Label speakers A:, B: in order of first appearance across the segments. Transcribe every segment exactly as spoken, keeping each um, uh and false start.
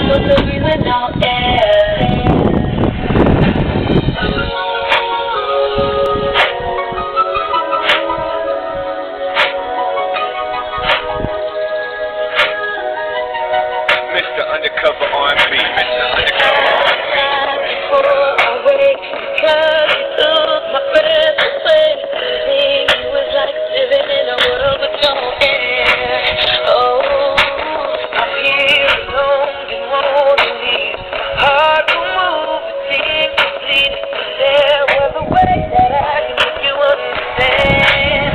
A: Supposed to be with no air.
B: Mister Undercover R and B, Mister Undercover R and B.
A: Before I wake, because you took my breath away. It was like living in a world with no air. Oh, I'm here alone and won't leave. Hard to move, it seems complete. There was a way that I can make you understand.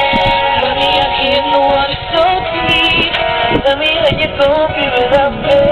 A: Tell me how you gon' feel it up there.